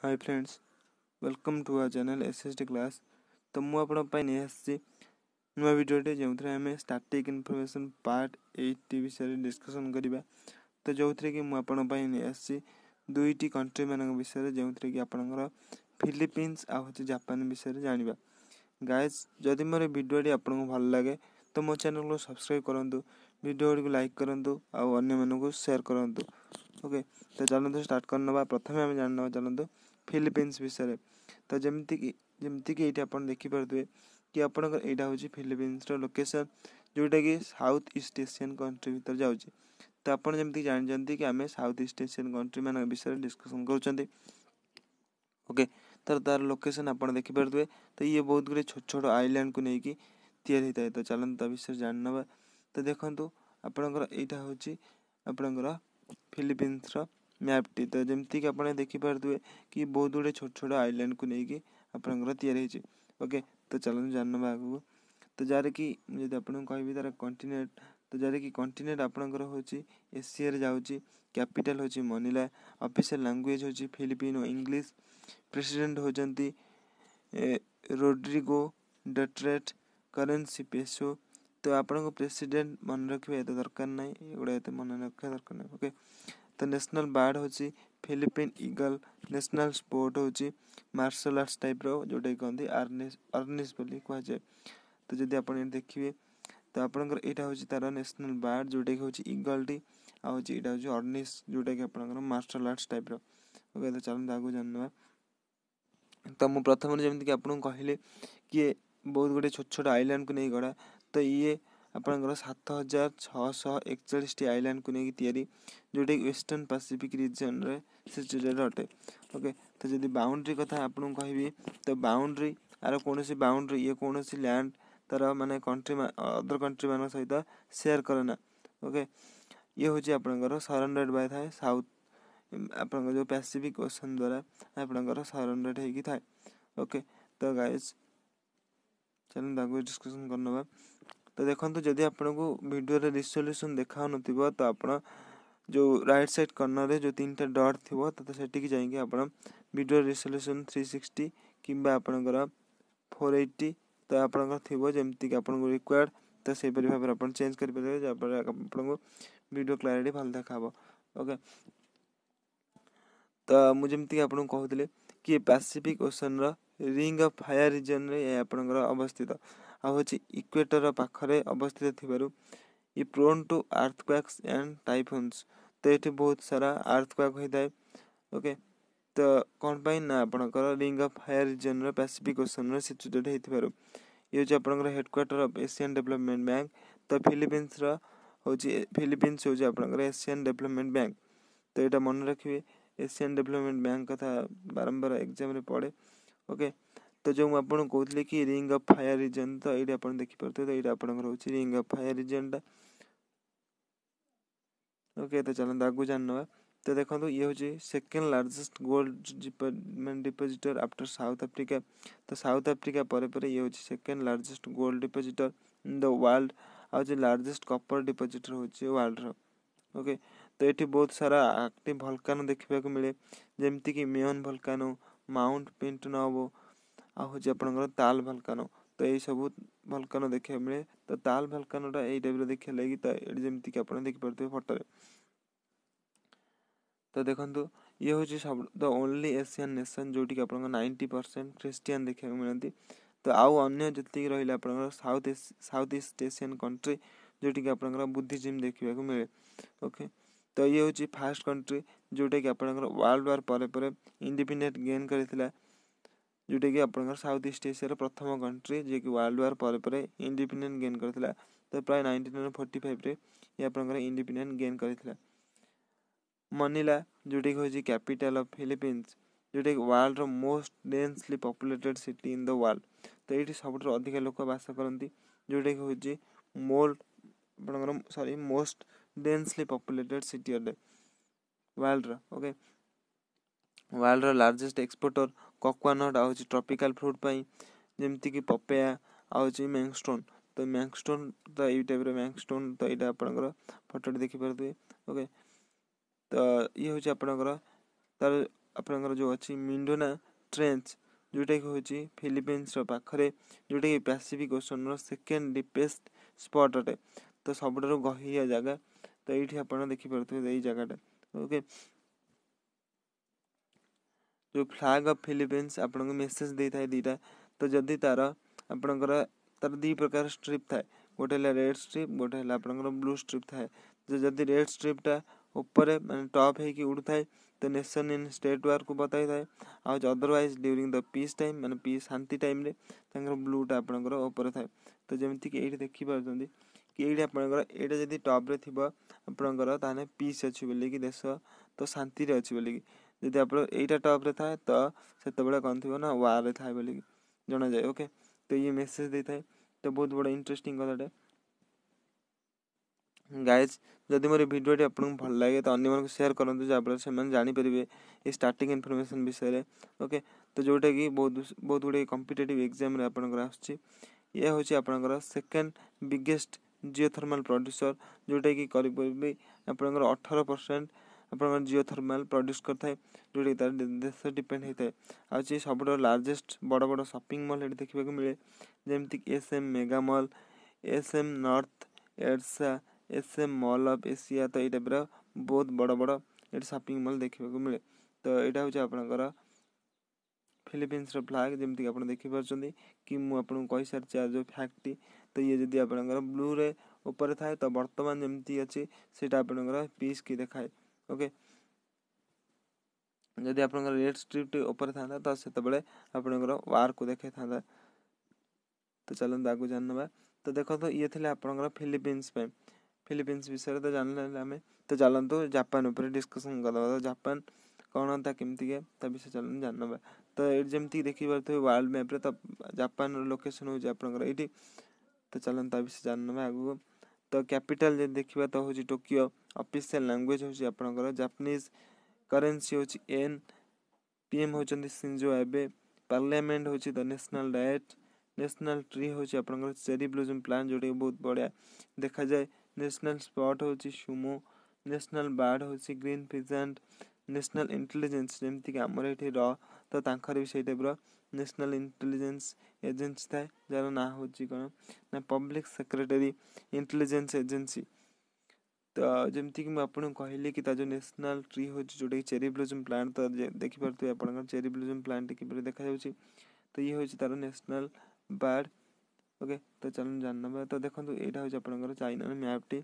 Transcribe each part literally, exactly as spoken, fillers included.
Hi friends, welcome to our channel SST class. तो मु आपण पई नै आसी नुवा वीडियोटे जोथरे हमें स्टैटिक इन्फॉर्मेशन पार्ट एट विषय डिस्कशन करिबा। तो जोथरे कि मु आपण पई नै आसी दुईटी कंट्री मानक विषय जोथरे कि आपनकर फिलीपींस आ होची जापान विषय जानिबा। गाइस, जदि मोर वीडियोटी आपनको भल लागे तो मो चैनल को सब्सक्राइब करंतु, वीडियो को लाइक करंतु आ अन्य मानक को शेयर करंतु। ओके, तो चलते स्टार्ट करनबा। प्रथमे हम जानना चलते फिलीपींस विषय। तो जमती कि जमती कि ये आप देखिपे कि आपंकर यहाँ हूँ फिलीपींस लोकेशन जोटा कि साउथ ईस्ट एशियन कंट्री भर जाऊँ। तो आपड़ जमी जानते कि आम साउथ ईस्ट एशियन कंट्री मान विषय डिस्कसन कर। ओके, तर तार लोकेशन आप देखिपे। तो ये बहुत गुड छोट छोट आइलैंड को लेकिन तैयारी होता है। तो चलते विषय जानना। तो देखो आपंकर यहाँ हूँ आपंकर फिलीपींस मैप टी। तो जमती कि आप देखिपे कि बहुत गुड़े छोट छोट आइलैंड को लेकिन आपंकर तैयारी। ओके, तो चलते जानना आगू। तो जार कि जब आप कहि तार कंटिनेंट, तो जार कि कंटिनेंट आपंकर हूँ एशिया जाऊँगी। कैपिटल हूँ मनीला। ऑफिशियल लैंग्वेज हूँ फिलिपिनो इंग्लिश। प्रेसिडेंट होती रोड्रिगो डटरेट। Currency peso. तो आपको प्रेसिडेंट मन रखिए तो दरकार ना, एगुड़ा मन रखा दरकार ना। ओके, तो नेशनल बर्ड हूँ फिलिपिन ईगल। नेशनल स्पोर्ट हूँ मार्शल आर्ट्स टाइप रो जोटा कहते आर्निस अर्निस बोली कह जाए। तो जब आप देखिए तो आपंकर यहाँ हूँ तार नेशनल बर्ड जोटा कि हूँ ईगल टी आँ हूँ अर्निस जोटा कि आप मार्शल आर्ट्स टाइप रो। ओके, तो चलते आगे जानना। तो मुझे प्रथम जमीक आपको कहली कि बहुत गुड़े छोट छोट आइलैंड को नहीं गढ़ा। तो ये आपंकर सात हजार छःश एकचाश टी आइलैंड को लेकिन तैयारी जोटा कि वेस्टर्न पैसिफिक रीजन रे सिचुएटेड अटे। ओके, तो जब बाउंड्री कथा आपको कहबी तो बाउंड्री आर कौन बाउंड्री ये कौन लैंड तार माने कंट्री अदर कंट्री मान सहित शेयर करना। ओके, ये हूँ आपंकर सराउंडेड बाय थाए साउथ आप जो पैसिफिक ओशन द्वारा आपंकर सराउंडेड होगी थाए। ओके, तो गाइस चलो आगे डिस्कसन करना। तो देखो जदि आपको वीडियो रिजोल्यूशन देखा न तो आप जो राइट साइड कर्नर रे जो तीन टा डॉट थी तो सेठी जाइए आप वीडियो रिजोल्यूशन थ्री सिक्सटी कि आपंकर फोर एट्टी तो आपंकर थी जमीक आपको रिक्वायर्ड। तो से भाव में आप चेंज करेंगे जहाँफल आपको वीडियो क्लारिटी भल देखा। ओके, तो मुझे आपको कहते कि Pacific Ocean ring of fire region रे आपंकर अवस्थित आ हूँ इक्वेटर पाखरे अवस्थित थिबारु ये prone to earthquakes and typhoons. तो ये बहुत सारा अर्थक्वेक होता है। ओके, तो कौन पाई ना आपंकर रिंग ऑफ फायर रीजन रे पैसिफिक ओशन रे सिचुएटेड होइथिबारु ये हूँ आपंकर headquarter of Asian development bank. तो फिलीपींस रो हूँ फिलीपींस हूँ आपंकर एशियन डेवलपमेंट बैंक। तो यहाँ मन रखिए एशियन डेवलपमेंट बैंक कथा बारंबार एग्जाम रे पड़े। ओके, तो जो मुझे कहते कि रिंग ऑफ फायर रीजन तो ये आप देखिपे। तो ये आप रिंग ऑफ फायर रीजन टा। ओके, तो चलते आगू जानना। तो देखो ये हूँ second largest gold depositor after South Africa. तो साउथ अफ्रीका पर पर ये हूँ second largest gold depositor in the world आ लार्जेस्ट कॉपर डिपोजिटर हूँ वर्ल्ड रो। ओके, तो ये बहुत सारा एक्टिव भल्कानो देखा मिले जमती कि मेयन भल्कानो, माउंट पिंटनोवो आ हूँ आपंकर ताल भल्कानो। तो ये सब भल्कानो देखा मिले। तो ताल भल्कानोटा यही टाइप देखा लगी। तो ये जमीक आप देखिपे फोटो। तो देखो ये हूँ सब द ओनली एशियन नेशन जोटी आप नाइंटी परसेंट ख्रीस्टियन देखा मिलती। तो आउ अन्य जी रही आप south south east Asian country जोटी कि आप बुद्धिज्म देखा मिले। ओके, तो ये हूँ फास्ट कंट्री जोटा कि आप वर्ल्ड वार पर पर इंडिपेंडेंट गेन करथिला जोटा कि आप साउथ ईस्ट एशिया प्रथम कंट्री जे कि वर्ल्ड वार पर पर इंडिपेंडेंट गेन करथिला। तो प्राय नाइंटीन फोर्टी फाइव रे ये आप इंडिपेंडेंट गेन करथिला। मनीला जोटा कि हूँ कैपिटल ऑफ फिलीपींस जोटा कि वर्ल्ड रो most densely populated city in the world. तो ये सब अधिक लोक बास करती जोटा कि हूँ mould sorry most densely populated city अटे वर्ल्ड रो। ओके, वर्ल्ड रो लार्जेस्ट एक्सपोर्टर कोकोआ नट आ ट्रॉपिकल फ्रूट पाई जमती कि पपेया आ मैंगस्टोन। तो मैंगस्टोन तो ये टाइप मैंगस्टोन तो यहाँ आपंकर फोटो देखिपे। ओके, तो ये हूँ आपंकर तार आपणकर जो अच्छी मिंडोना ट्रेंच जोटा कि हूँ फिलिपिन्स पाखे जोटा कि Pacific Ocean second deepest spot अटे तो सबुठ गहिया जगह तो ये आप देखिपे जगह ओके जो फ्लैग ऑफ फिलिपिन्स आपन को मेसेज दे था दीटा तो जदि तार आपणकर तार दी प्रकार स्ट्रिप थाए गोटे रेड स्ट्रिप गोटे आपणकर ब्लू स्ट्रिप थाए जो जदि रेड स्ट्रिपटा ऊपर माने टॉप है कि उड़ थाए तो नेशन इन स्टेट वार को बताई थाए आ otherwise during the peace time माने पीस शांति टाइम रे तांकर ब्लूटा आपणकर ऊपर थाए तो जेमति कि एठी देखि पारछंदी कि एठी आपणकर एटा जदि टॉप रे थिबो आपणकर ताने पीस अछि बोली कि देश तो शांति रे अछि बोली कि जदि आप एटा टॉप रे थाए तो सेते कौन थी ना वार रे थाए बोली जना जाए ओके तो ये मेसेज दे थाए तो बहुत बड़ा इंटरेस्टिंग कथाटे गाइज जदि मोर वीडियो आपको भल लगे तो अन्य मन शेयर करूँ जहाँफल से जानीपर ये स्टार्टिंग इनफॉरमेशन विषय में ओके तो जोटा कि बहुत बहुत गुड़े कॉम्पिटिटिव एग्जाम रे आपनकर आछी ये हूँ आपनकर सेकेंड बिगेस्ट जिओथर्माल प्रोड्यूसर जोटा कि करीब आपनकर अठारह परसेंट आपनकर जिओथर्माल प्रोड्यूस करता है जोटा कि तार देश डिपेंड होता है आज सब लार्जेस्ट बड़ बड़ शॉपिंग मॉल ये देखा मिले जमीक S M mega mall S M north EDSA S M mall of Asia तो ये टाइप बहुत बड़ बड़ ये शॉपिंग मॉल देखा मिले तो यहाँ हूँ आपनकर फिलिपिन्स फ्लैग जमीक आप देखिपार कि मुझे कही सारी आज जो फैक्ट तो ये जदि आपनकर ब्लू रे ऊपर थाए तो बर्तमान जमती अच्छी सीटा आपनकर पीस की देखाए ओके जदि आपनकर रेड स्ट्रिप ऊपर था तो से आपनकर वार को देखा था तो चलते आगे जानवा तो देखो तो ये थे आपनकर फिलिपिन्स पे फिलिपिन्स विषय तो जानले आम तो चलतु जापान उपर डिस्कसन करवा तो जापान कौन था केमती के विषय चलते जानवा तो ये जमती देखिए वर्ल्ड मैप रे तो जापान लोकेशन हो आपनकर ये तो चलते विषय जानवा आगू तो कैपिटल देखा तो हूँ टोकियो ऑफिशियल लैंग्वेज हूँ आपनकर जापानीज करेन्सी हूँ एन पीएम होचंदी शिंजो एबे पार्लियामेंट हूँ the national diet national tree हूँ आपनकर चेरी ब्लॉसम प्लांट जोटा बहुत बढ़िया देखा जाए नेशनल स्पॉट हूँ सुमो नेशनल बर्ड हूँ ग्रीन फिजेंट नेशनल इंटेलिजेंस जमीक आमर ये र तो तांकर भी से टाइप नेशनल इंटेलिजेंस एजेंसी थाए जार ना हूँ कौन ना पब्लिक सेक्रेटरी इंटेलिजेंस एजेंसी तो जमीक मुझे कहली कि जो नेशनल ट्री हूँ जोटा कि चेरी ब्लॉसम प्लांट तो देखिपे आप चेरी ब्लॉसम प्लांट कि देखा तो ये हूँ तार नेशनल बर्ड ओके तो चलो जानना तो देखो यहाँ हूँ आपनकर चाइना मैपटी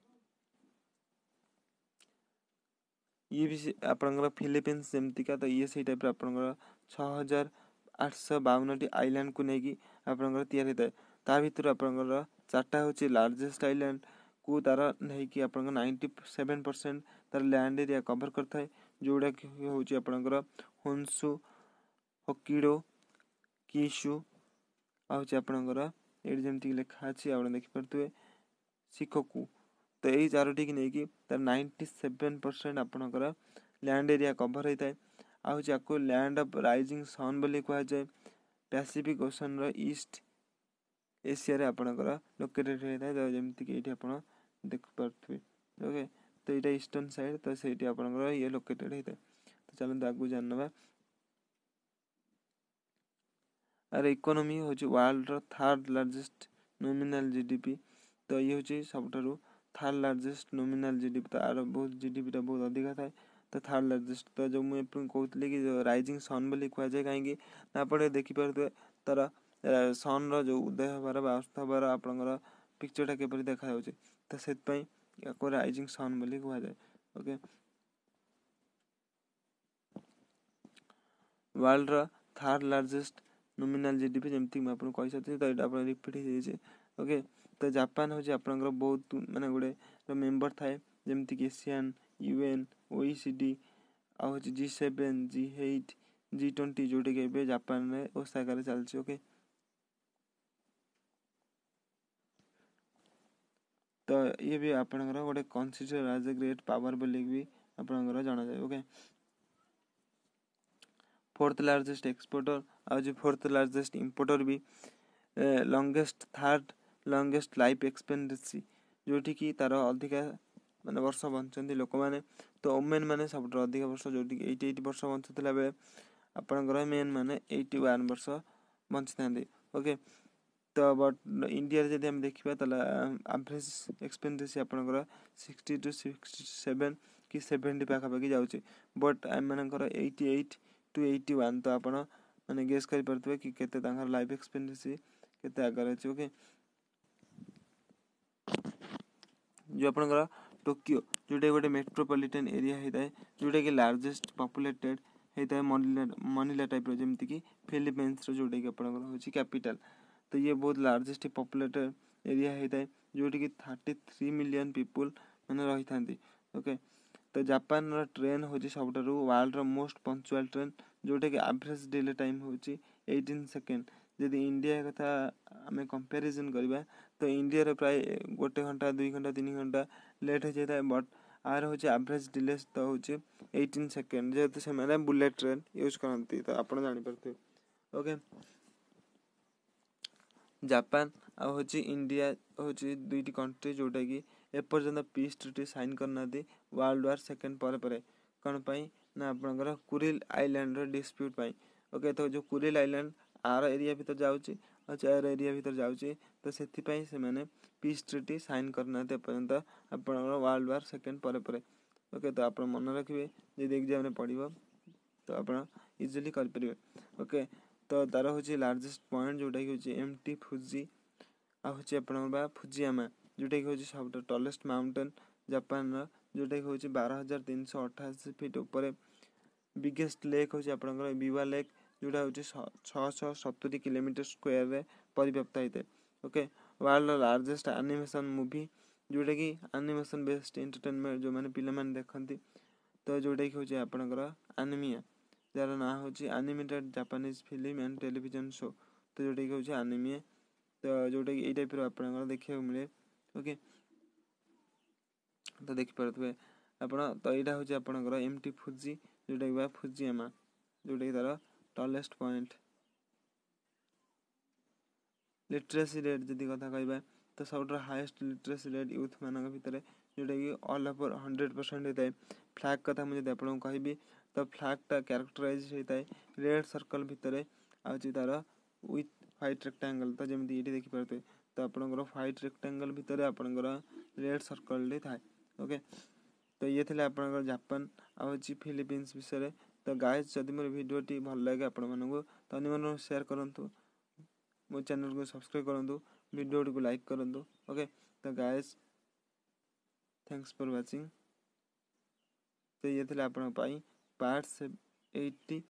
ये भी आपनकर फिलिपिन्स जमतिका तो ये से टाइप आपनकर छः हजार आठश बावन टी आइलैंड को लेकिन आपनकर तैयारी होता है ता भर आपनकर चार्टा हूँ लार्जेस्ट आइलैंड को तार नहीं आपनकर नाइंटी सेवेन परसेंट तार लैंड एरिया कवर करता है जोड़ा कि हूँ आपनकर होन्सु होकिडो किशु आउच आपनकर ये जमीक लिखा अच्छी आप देखिपे शिकोकू तो यही चारोटी की नहीं तार नाइंटी सेवेन परसेंट आपनकर लैंड एरिया कवर होता है आपको लैंड ऑफ राइजिंग सन बोली कह जाए पैसिफिक ओशन रो ईस्ट एशिया रे आपनकर लोकेटेड होता है जमीक ये आप देखिपे ओके तो ये ईस्टर्न साइड तो से आपनकर ये लोकेटेड होता है तो चलते आगू जानवा आर इकोनॉमी हूँ वर्ल्ड रो थर्ड लार्जेस्ट नॉमिनल जीडीपी तो ये हूँ सब थर्ड लार्जेस्ट नॉमिनल जीडीपी तो आर बहुत जीडीपी टा बहुत अधिका थाए तो थर्ड लार्जेस्ट तो जो मुझे कहती कि जो राइजिंग सन बोली कह जाए कहीं आप देखिपे तार सन रो उदय हबार अस्त हबार आपनकर पिक्चरटा केपरि देखा तो से राइजिंग सन बोली कह जाए ओके वर्ल्ड रो थर्ड लार्जेस्ट नॉमिनल जीडीपी जमीक मुझे कही सारी तो ये रिपीट हो ओके तो जापान हूँ आपनकर बहुत माने गुड़े मेम्बर थाए जमीक एशियन यूएन ओईसीडी आ हूँ G seven G eight G twenty जोटा कि जापान में ओसाका चलती ओके तो ये भी आपनकर गोटे consider as a great power बोली भी आपनकर जाना जाए ओके फोर्थ लार्जेस्ट एक्सपोर्टर आज फोर्थ लार्जेस्ट इंपोर्टर भी longest third longest life expectancy जोटी कि तार अधिका माने वर्ष बंचती लोक मैंने तो वुमेन मैंने सब अधिक वर्ष जो एटी एट वर्ष बंचुला बेले आपणकर मेन मैंने एटी वन वर्ष बंची था ओके। तो बट इंडिया जब आम देखा तो एवरेज एक्सपेक्टेंसी आपंकर सिक्सटी टू सिक्सटी सेवेन कि सेवेन्टी पाखापाखि जाऊँगी बट आम मानकर eighty eight to eighty one तो आप मैंने गेस करें कि केते लाइफ एक्सपेक्टेंसी केते आगे अच्छे ओके। जो आपंकर टोकियो जोटा गोटे मेट्रोपॉलिटन एरिया होता है जोटा कि लार्जेस्ट पॉपुलेटेड होता है मनीला टाइप जमीक फिलीपींस जोटा कि आपंकर हूँ कैपिटल। तो ये बहुत लार्जेस्ट पॉपुलेटेड एरिया होता है जोटी कि थर्टी थ्री मिलियन पीपुल मैंने रही था ओके। तो जापान ट्रेन हूँ सब वर्ल्ड मोस्ट पंक्चुअल ट्रेन जोटा कि एवरेज डिले टाइम हूँ एटीन सेकेंड। जदि इंडिया कथा आम कंपेरिजन करवा तो इंडिया प्राय गोटे घंटा दुई घंटा तीन घंटा लेट हो जाता है बट आर हूँ एवरेज डिले तो हूँ एटीन सेकेंड जेहेतु से बुलेट ट्रेन यूज करती तो आप जापर ओके। जापान आ हूँ इंडिया हूँ दुईटी कंट्री जोटा कि एपर्यंत पीस ट्रिटी साइन करना वर्ल्ड वार सेकेंड पर पर कौन पाई ना आपंकर कुरिल आइलैंड डिस्प्यूट पाई ओके। तो जो कुरिल आइलैंड आर एरिया भीतर जाऊँगी आर एरिया भीतर जाऊँगी तो से पीस ट्रिटी साइन करना एपर्यंत आप वर्ल्ड वार सेकेंड पर पर ओके। तो आप मन रखिए जब एग्जाम पढ़ो तो आप इजिली करें ओके। तो तार हूँ लार्जेस्ट पॉइंट जोटा कि हूँ एम टी फुजी आ हूँ आप फुजियामा जोटा कि हूँ सब टलेस्ट माउंटेन जापान जोटा कि हूँ बारह हजार तीन सौ अठाशी फिट उपर बिगेस्ट लेक हूँ आपंकर बीवा लेक जोटा हूँ छः सतुरी किलोमीटर स्क्वायर परिव्याप्त होता है okay. World largest animation movie जोटा कि एनिमेशन बेस्ड एंटरटेनमेंट जो मैंने पिला माने देखती तो जोटा कि हूँ आपंकर एनिमिया जार ना हूँ animated Japanese film and television show तो जोटा कि हूँ एनिमिया तो जोटा कि टाइप आप देखा मिले ओके। तो देखिपे आप तो यहाँ हूँ आपंकर एम टी फुजी जोटा कि फुजियामा जोटा कि तार टलेस्ट पॉइंट। लिटरेसी रेट जदि कथा कहवा तो सब हाईएस्ट लिटरेसी रेट यूथ मान भितर जोटा कि ऑल ओवर हंड्रेड परसेंट होता है। फ्लैग कथा मुझे आपको कहबी तो फ्लैगटा क्यारेक्टराइज होता है रेड सर्कल भितर आज तार विथ व्हाइट रेक्टांगल तो जमी ये देखिपे तो आपंकर व्हाइट रेक्टांगल भितर आपंकर रेड सर्कल थाए ओके। तो ये थे आपंकर जापान आ फिलीपींस विषय तो गाइज जदि मोर भिडियोटी भल लगे आपण मानक तो अन्य शेयर करूँ मो चैनल को सब्सक्राइब करूँ वीडियो को लाइक करूँ ओके। तो गाइज थैंक्स फॉर वाचिंग। तो ये थे आप पार्ट एट्टी